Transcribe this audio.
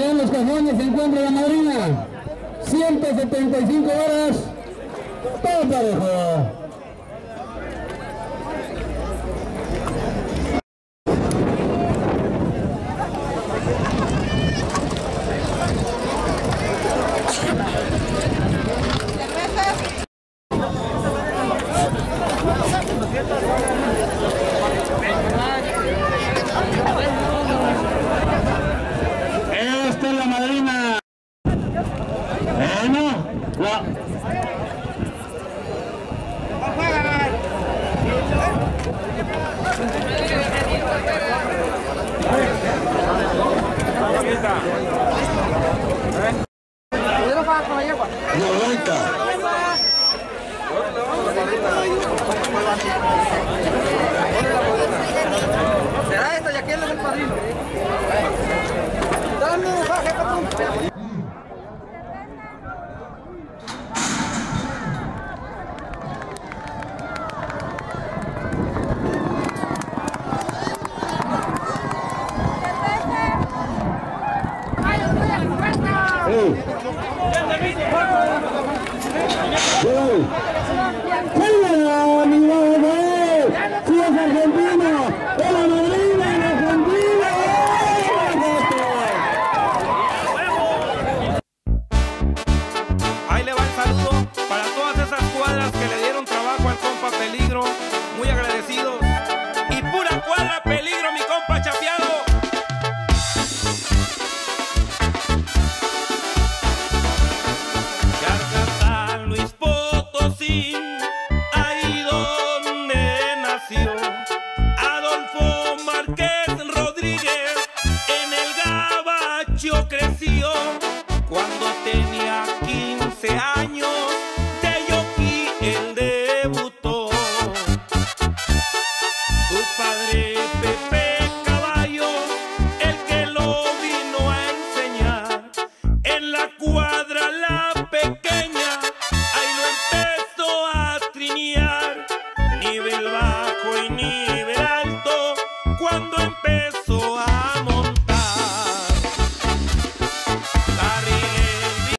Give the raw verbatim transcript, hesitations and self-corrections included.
en los cajones se encuentra la madrina. ciento setenta y cinco horas. Todo parejo. Esta es la madrina. Bueno, la... noventa. ¿Será esta? ¿Y aquel es el padrino? Dame un baje, patrón. Hey. Hey. ¡Hola, mi madre! ¡Sí es argentino! ¡Es la madrina en Argentina! Ahí le va el saludo para todas esas cuadras que le dieron trabajo al compa Peligro. Muy agradecidos. Y pura cuadra Peligro, mi compa Chapeado. Luis Potosí, ahí donde nació Adolfo Márquez.